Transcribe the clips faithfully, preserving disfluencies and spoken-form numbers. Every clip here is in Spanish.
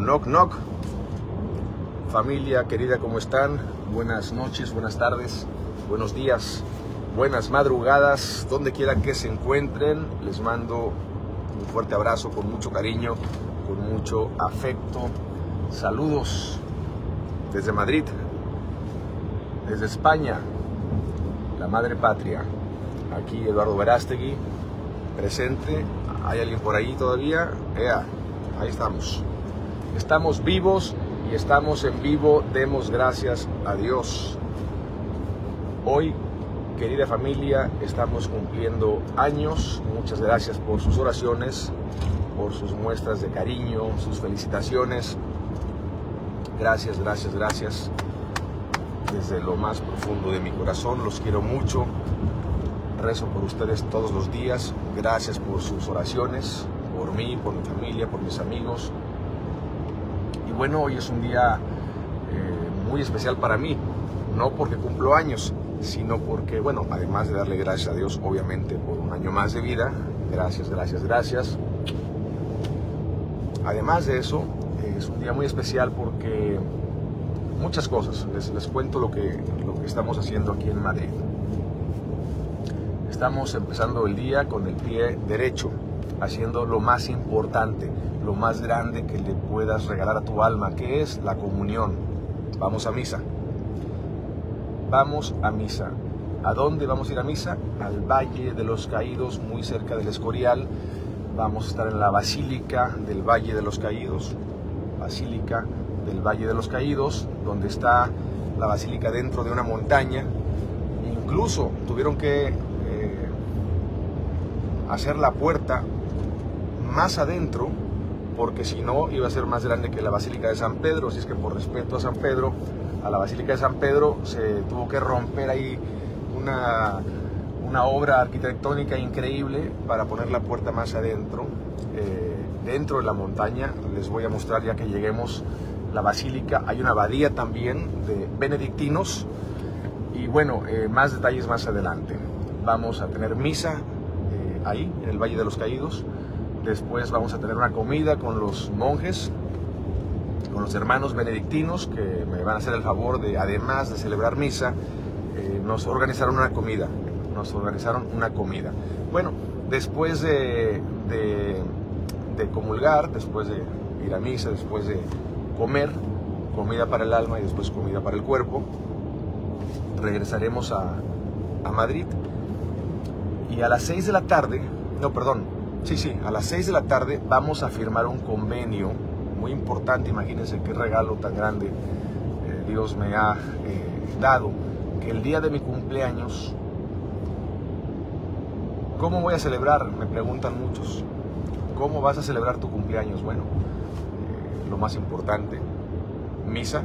Knock knock. Familia querida, ¿cómo están? Buenas noches, buenas tardes, buenos días, buenas madrugadas, donde quiera que se encuentren. Les mando un fuerte abrazo con mucho cariño, con mucho afecto. Saludos desde Madrid, desde España, la madre patria. Aquí Eduardo Verástegui, presente. ¿Hay alguien por ahí todavía? Ea, ahí estamos. Estamos vivos y estamos en vivo. Demos gracias a Dios. Hoy, querida familia, estamos cumpliendo años. Muchas gracias por sus oraciones, por sus muestras de cariño, sus felicitaciones. Gracias, gracias, gracias. Desde lo más profundo de mi corazón, los quiero mucho. Rezo por ustedes todos los días. Gracias por sus oraciones, por mí, por mi familia, por mis amigos. Y bueno, hoy es un día eh, muy especial para mí. No porque cumplo años, sino porque, bueno, además de darle gracias a Dios, obviamente, por un año más de vida. Gracias, gracias, gracias. Además de eso, eh, es un día muy especial porque muchas cosas. Les, les cuento lo que, lo que estamos haciendo aquí en Madrid. Estamos empezando el día con el pie derecho, haciendo lo más importante, lo más grande que le puedas regalar a tu alma, que es la comunión. Vamos a misa. Vamos a misa. ¿A dónde vamos a ir a misa? Al Valle de los Caídos, muy cerca del Escorial. Vamos a estar en la Basílica del Valle de los Caídos. Basílica del Valle de los Caídos, donde está la basílica dentro de una montaña. Incluso tuvieron que hacer la puerta más adentro, porque si no iba a ser más grande que la Basílica de San Pedro. Así es que por respeto a San Pedro, a la Basílica de San Pedro, se tuvo que romper ahí una, una obra arquitectónica increíble para poner la puerta más adentro, eh, dentro de la montaña. Les voy a mostrar ya que lleguemos la basílica. Hay una abadía también de benedictinos y bueno, eh, más detalles más adelante. Vamos a tener misa ahí, en el Valle de los Caídos. Después vamos a tener una comida con los monjes, con los hermanos benedictinos, que me van a hacer el favor de, además de celebrar misa, eh, nos organizaron una comida. Nos organizaron una comida. Bueno, después de, de, de comulgar, después de ir a misa, después de comer, comida para el alma y después comida para el cuerpo, regresaremos a, a Madrid. Y a las seis de la tarde, no, perdón, sí, sí, a las seis de la tarde vamos a firmar un convenio muy importante. Imagínense qué regalo tan grande eh, Dios me ha eh, dado, que el día de mi cumpleaños, ¿cómo voy a celebrar? Me preguntan muchos. ¿Cómo vas a celebrar tu cumpleaños? Bueno, eh, lo más importante, misa,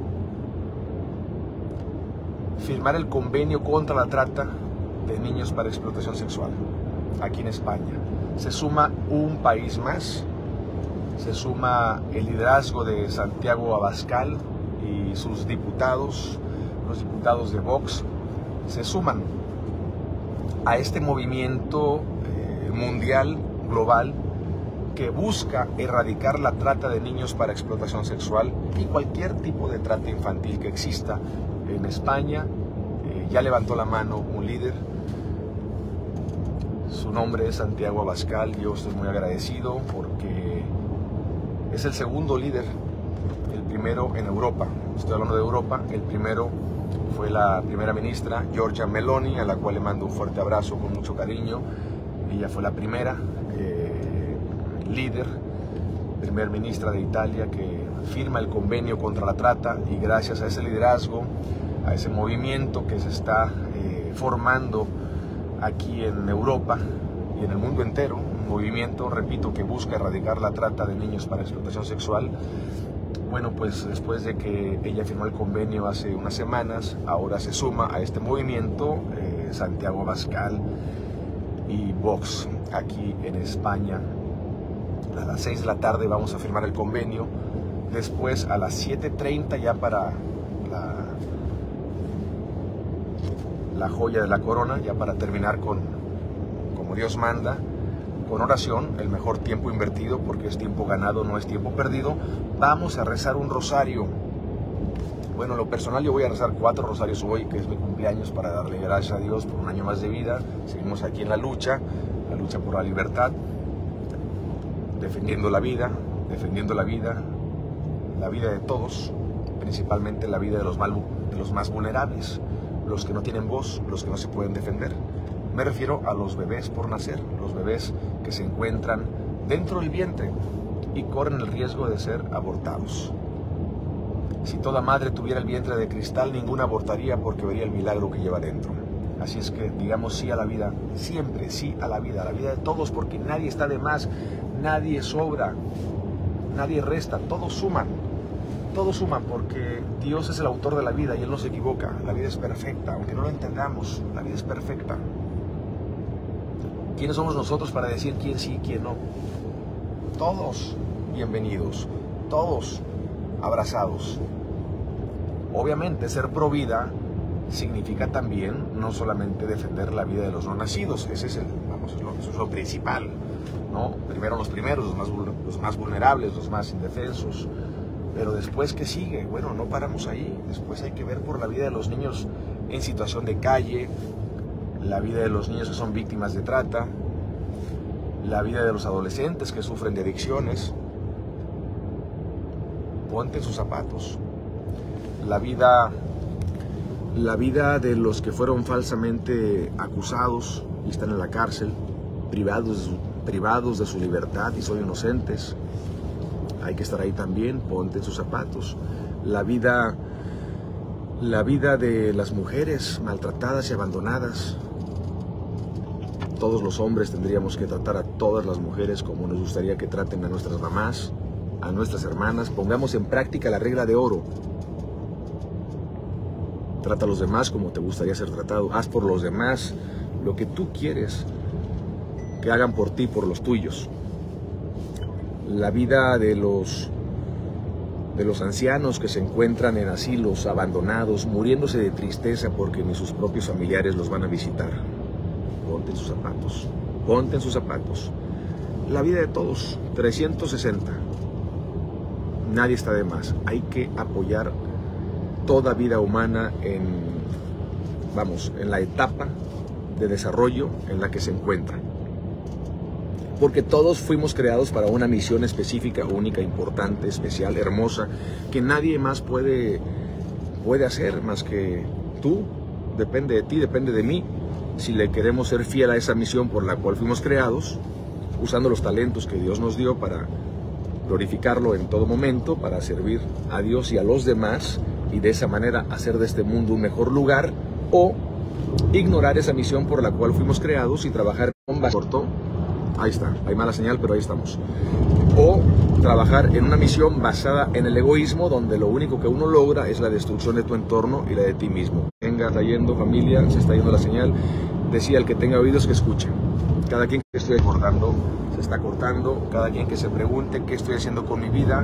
firmar el convenio contra la trata de niños para explotación sexual aquí en España. Se suma un país más, se suma el liderazgo de Santiago Abascal y sus diputados, los diputados de Vox, se suman a este movimiento eh, mundial, global, que busca erradicar la trata de niños para explotación sexual y cualquier tipo de trata infantil que exista en España. Eh, ya levantó la mano un líder. Su nombre es Santiago Abascal. Yo estoy muy agradecido porque es el segundo líder, el primero en Europa. Estoy hablando de Europa. El primero fue la primera ministra Giorgia Meloni, a la cual le mando un fuerte abrazo con mucho cariño. Ella fue la primera eh, líder, primer ministra de Italia, que firma el convenio contra la trata, y gracias a ese liderazgo, a ese movimiento que se está eh, formando aquí en Europa y en el mundo entero, un movimiento, repito, que busca erradicar la trata de niños para explotación sexual. Bueno, pues después de que ella firmó el convenio hace unas semanas, ahora se suma a este movimiento eh, Santiago Abascal y Vox aquí en España. A las seis de la tarde vamos a firmar el convenio. Después a las siete treinta, ya para la la joya de la corona, ya para terminar con, como Dios manda, con oración, el mejor tiempo invertido, porque es tiempo ganado, no es tiempo perdido. Vamos a rezar un rosario. Bueno, en lo personal yo voy a rezar cuatro rosarios hoy, que es mi cumpleaños, para darle gracias a Dios por un año más de vida. Seguimos aquí en la lucha, la lucha por la libertad, defendiendo la vida, defendiendo la vida, la vida de todos, principalmente la vida de los, mal, de los más vulnerables, los que no tienen voz, los que no se pueden defender. Me refiero a los bebés por nacer, los bebés que se encuentran dentro del vientre y corren el riesgo de ser abortados. Si toda madre tuviera el vientre de cristal, ninguna abortaría porque vería el milagro que lleva dentro. Así es que digamos sí a la vida, siempre sí a la vida, a la vida de todos, porque nadie está de más, nadie sobra, nadie resta, todos suman. Todos suman porque Dios es el autor de la vida y Él no se equivoca. La vida es perfecta, aunque no lo entendamos, la vida es perfecta. ¿Quiénes somos nosotros para decir quién sí y quién no? Todos bienvenidos, todos abrazados. Obviamente ser pro vida significa también no solamente defender la vida de los no nacidos, ese es el, vamos, eso es lo principal, ¿no? Primero los primeros, los más, los más vulnerables, los más indefensos. Pero después, ¿qué sigue? Bueno, no paramos ahí. Después hay que ver por la vida de los niños en situación de calle, la vida de los niños que son víctimas de trata, la vida de los adolescentes que sufren de adicciones. Ponte en sus zapatos. La vida, la vida de los que fueron falsamente acusados y están en la cárcel, privados, privados de su libertad y son inocentes. Hay que estar ahí también, ponte en sus zapatos. La vida, la vida de las mujeres maltratadas y abandonadas. Todos los hombres tendríamos que tratar a todas las mujeres como nos gustaría que traten a nuestras mamás, a nuestras hermanas. Pongamos en práctica la regla de oro. Trata a los demás como te gustaría ser tratado. Haz por los demás lo que tú quieres que hagan por ti, por los tuyos. La vida de los, de los ancianos que se encuentran en asilos abandonados, muriéndose de tristeza porque ni sus propios familiares los van a visitar. Ponte en sus zapatos, ponte en sus zapatos. La vida de todos, trescientos sesenta. Nadie está de más. Hay que apoyar toda vida humana en, vamos, en la etapa de desarrollo en la que se encuentra. Porque todos fuimos creados para una misión específica, única, importante, especial, hermosa, que nadie más puede, puede hacer más que tú. Depende de ti, depende de mí. Si le queremos ser fiel a esa misión por la cual fuimos creados, usando los talentos que Dios nos dio para glorificarlo en todo momento, para servir a Dios y a los demás, y de esa manera hacer de este mundo un mejor lugar, o ignorar esa misión por la cual fuimos creados y trabajar con cortó. Ahí está, hay mala señal, pero ahí estamos. O trabajar en una misión basada en el egoísmo, donde lo único que uno logra es la destrucción de tu entorno y la de ti mismo. Venga, está yendo familia, se está yendo la señal. Decía el que tenga oídos que escuche. Cada quien que estoy cortando, se está cortando. Cada quien que se pregunte qué estoy haciendo con mi vida,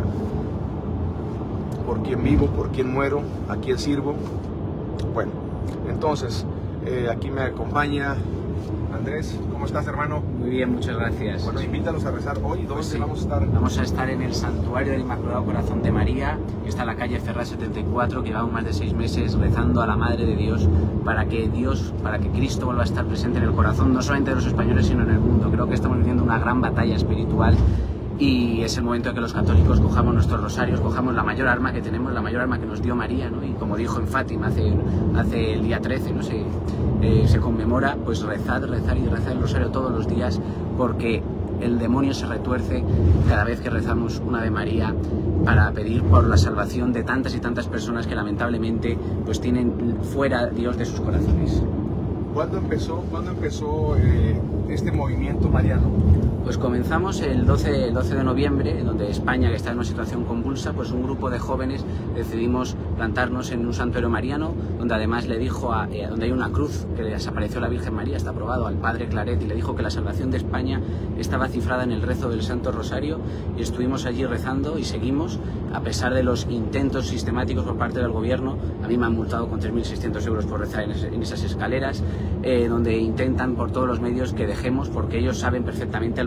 por quién vivo, por quién muero, a quién sirvo. Bueno, entonces, eh, aquí me acompaña Andrés. ¿Cómo estás, hermano? Muy bien, muchas gracias. Bueno, invítalos a rezar hoy. ¿Dónde Pues sí, vamos a estar? Vamos a estar en el Santuario del Inmaculado Corazón de María, que está en la calle Ferraz setenta y cuatro, que llevamos más de seis meses rezando a la Madre de Dios para que Dios, para que Cristo vuelva a estar presente en el corazón, no solamente de los españoles, sino en el mundo. Creo que estamos viviendo una gran batalla espiritual y es el momento de que los católicos cojamos nuestros rosarios, cojamos la mayor arma que tenemos, la mayor arma que nos dio María, ¿no? Y como dijo en Fátima hace, hace el día trece, no sé, eh, se conmemora, pues rezad, rezar y rezar el rosario todos los días, porque el demonio se retuerce cada vez que rezamos una Ave María para pedir por la salvación de tantas y tantas personas que lamentablemente pues tienen fuera a Dios de sus corazones. ¿Cuándo empezó, ¿cuándo empezó eh, este movimiento mariano? Pues comenzamos el doce, el doce de noviembre, donde España, que está en una situación convulsa, pues un grupo de jóvenes decidimos plantarnos en un santuario mariano, donde además le dijo, a, eh, donde hay una cruz que les apareció la Virgen María, está aprobado al Padre Claret, y le dijo que la salvación de España estaba cifrada en el rezo del Santo Rosario, y estuvimos allí rezando y seguimos, a pesar de los intentos sistemáticos por parte del gobierno. A mí me han multado con tres mil seiscientos euros por rezar en, ese, en esas escaleras, eh, donde intentan por todos los medios que dejemos, porque ellos saben perfectamente el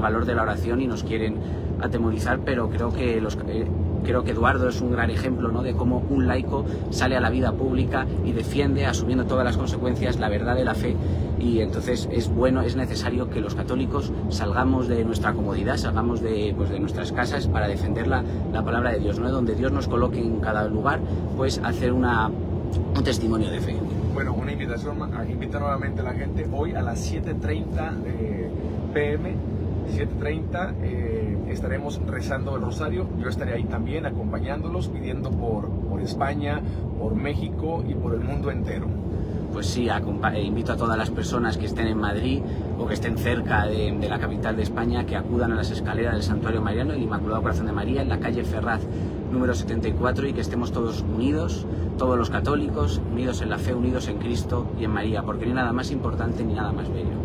valor de la oración y nos quieren atemorizar, pero creo que los... Eh, Creo que Eduardo es un gran ejemplo, ¿no?, de cómo un laico sale a la vida pública y defiende, asumiendo todas las consecuencias, la verdad de la fe. Y entonces es bueno, es necesario que los católicos salgamos de nuestra comodidad, salgamos de, pues, de nuestras casas para defender la, la palabra de Dios, ¿no?, donde Dios nos coloque en cada lugar, pues hacer una, un testimonio de fe. Bueno, una invitación, invita nuevamente a la gente hoy a las siete treinta de p m siete treinta eh, estaremos rezando el rosario. Yo estaré ahí también acompañándolos, pidiendo por, por España, por México y por el mundo entero. Pues sí, invito a todas las personas que estén en Madrid o que estén cerca de, de la capital de España, que acudan a las escaleras del Santuario Mariano, el Inmaculado Corazón de María, en la calle Ferraz número setenta y cuatro, y que estemos todos unidos, todos los católicos, unidos en la fe, unidos en Cristo y en María, porque no hay nada más importante ni nada más bello.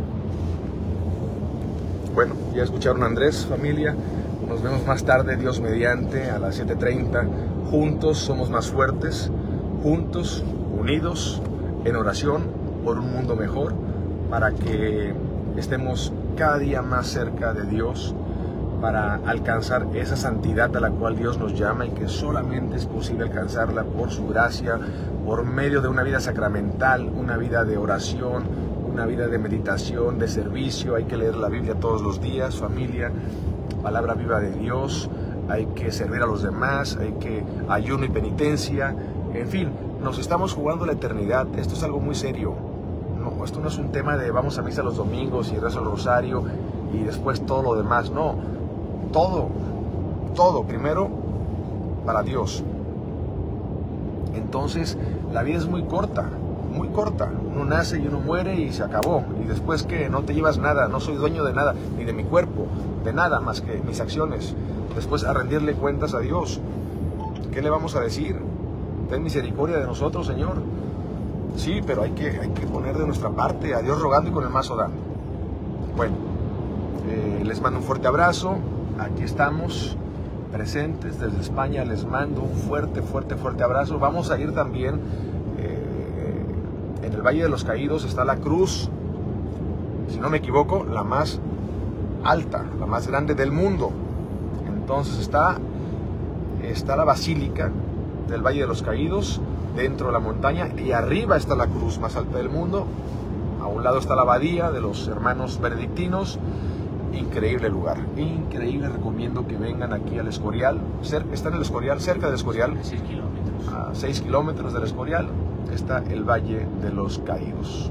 Bueno, ya escucharon a Andrés, familia. Nos vemos más tarde, Dios mediante, a las siete treinta. Juntos somos más fuertes, juntos, unidos, en oración por un mundo mejor, para que estemos cada día más cerca de Dios, para alcanzar esa santidad a la cual Dios nos llama y que solamente es posible alcanzarla por su gracia, por medio de una vida sacramental, una vida de oración, una vida de meditación, de servicio. Hay que leer la Biblia todos los días, familia, palabra viva de Dios. Hay que servir a los demás, hay que ayuno y penitencia. En fin, nos estamos jugando la eternidad. Esto es algo muy serio. No, esto no es un tema de vamos a misa los domingos y rezo el rosario y después todo lo demás. No, todo, todo primero para Dios. Entonces, la vida es muy corta. Muy corta, uno nace y uno muere y se acabó, y después que no te llevas nada, no soy dueño de nada, ni de mi cuerpo, de nada más que mis acciones. Después a rendirle cuentas a Dios. ¿Qué le vamos a decir? Ten misericordia de nosotros, Señor. Sí, pero hay que, hay que poner de nuestra parte, a Dios rogando y con el mazo dando. Bueno, eh, les mando un fuerte abrazo, aquí estamos presentes desde España, les mando un fuerte, fuerte, fuerte abrazo. Vamos a ir también. En el Valle de los Caídos está la cruz, si no me equivoco, la más alta, la más grande del mundo. Entonces está, está la Basílica del Valle de los Caídos, dentro de la montaña, y arriba está la cruz más alta del mundo. A un lado está la abadía de los hermanos benedictinos. Increíble lugar, increíble. Recomiendo que vengan aquí al Escorial. Está en el Escorial, cerca del Escorial, seis kilómetros. A seis kilómetros del Escorial está el Valle de los Caídos.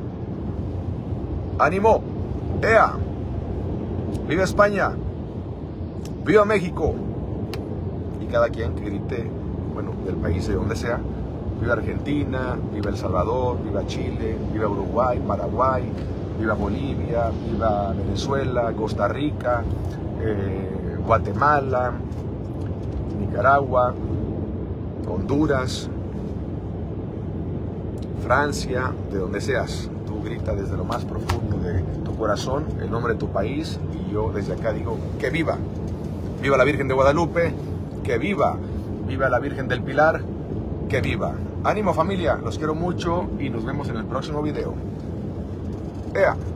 ¡Ánimo! ¡Ea! ¡Viva España! ¡Viva México! Y cada quien que grite, bueno, del país de donde sea. ¡Viva Argentina! ¡Viva El Salvador! ¡Viva Chile! ¡Viva Uruguay! ¡Paraguay! ¡Viva Bolivia! ¡Viva Venezuela! ¡Costa Rica! Eh, ¡Guatemala! ¡Nicaragua! ¡Honduras! Francia, de donde seas, tú grita desde lo más profundo de tu corazón el nombre de tu país, y yo desde acá digo que viva, viva la Virgen de Guadalupe, que viva, viva la Virgen del Pilar, que viva. Ánimo familia, los quiero mucho y nos vemos en el próximo video. ¡Ea!